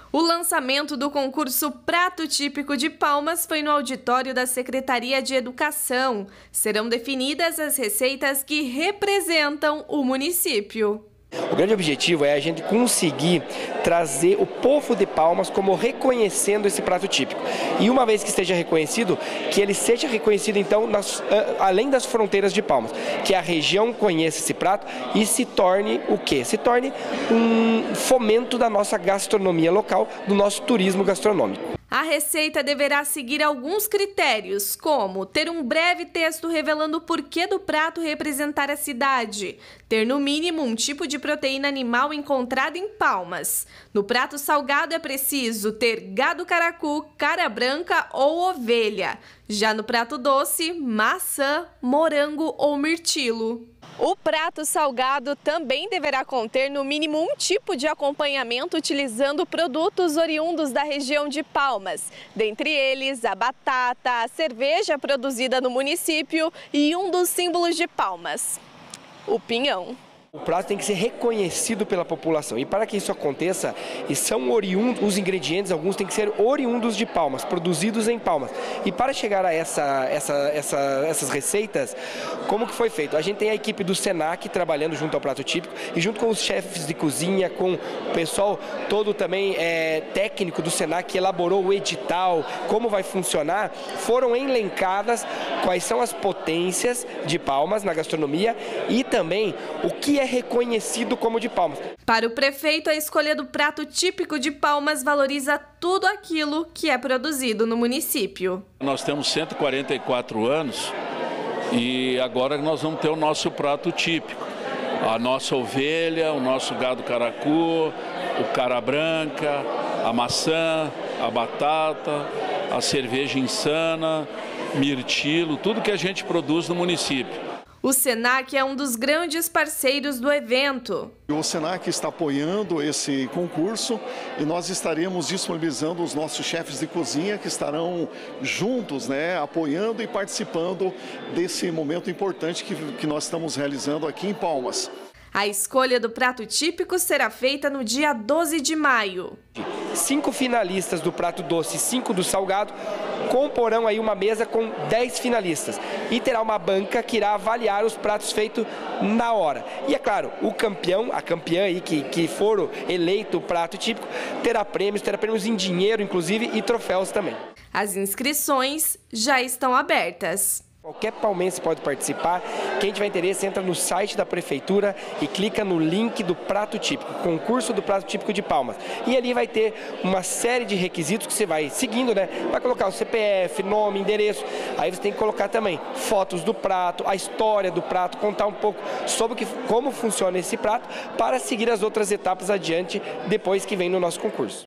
O lançamento do concurso Prato Típico de Palmas foi no auditório da Secretaria de Educação. Serão definidas as receitas que representam o município. O grande objetivo é a gente conseguir trazer o povo de Palmas como reconhecendo esse prato típico. E uma vez que esteja reconhecido, que ele seja reconhecido então além das fronteiras de Palmas, que a região conheça esse prato e se torne o quê? Se torne um fomento da nossa gastronomia local, do nosso turismo gastronômico. A receita deverá seguir alguns critérios, como ter um breve texto revelando o porquê do prato representar a cidade, ter no mínimo um tipo de proteína animal encontrada em Palmas. No prato salgado é preciso ter gado caracu, cara branca ou ovelha. Já no prato doce, maçã, morango ou mirtilo. O prato salgado também deverá conter no mínimo um tipo de acompanhamento utilizando produtos oriundos da região de Palmas. Dentre eles, a batata, a cerveja produzida no município e um dos símbolos de Palmas, o pinhão. O prato tem que ser reconhecido pela população e para que isso aconteça, são oriundos, os ingredientes, alguns têm que ser oriundos de Palmas, produzidos em Palmas. E para chegar a essas receitas, como que foi feito? A gente tem a equipe do Senac trabalhando junto ao prato típico e junto com os chefes de cozinha, com o pessoal todo também técnico do Senac que elaborou o edital, como vai funcionar, foram elencadas quais são as potências de Palmas na gastronomia e também o que é reconhecido como de Palmas. Para o prefeito, a escolha do prato típico de Palmas valoriza tudo aquilo que é produzido no município. Nós temos 144 anos e agora nós vamos ter o nosso prato típico. A nossa ovelha, o nosso gado caracu, o cara branca, a maçã, a batata, a cerveja insana, mirtilo, tudo que a gente produz no município. O Senac é um dos grandes parceiros do evento. O Senac está apoiando esse concurso e nós estaremos disponibilizando os nossos chefes de cozinha que estarão juntos, apoiando e participando desse momento importante que nós estamos realizando aqui em Palmas. A escolha do prato típico será feita no dia 12 de maio. 5 finalistas do prato doce e 5 do salgado comporão aí uma mesa com 10 finalistas e terá uma banca que irá avaliar os pratos feitos na hora. E é claro, o campeão, a campeã aí que for eleito o prato típico, terá prêmios em dinheiro inclusive e troféus também. As inscrições já estão abertas. Qualquer palmense pode participar. Quem tiver interesse entra no site da prefeitura e clica no link do prato típico, concurso do prato típico de Palmas. E ali vai ter uma série de requisitos que você vai seguindo, Vai colocar o CPF, nome, endereço. Aí você tem que colocar também fotos do prato, a história do prato, contar um pouco sobre como funciona esse prato para seguir as outras etapas adiante depois que vem no nosso concurso.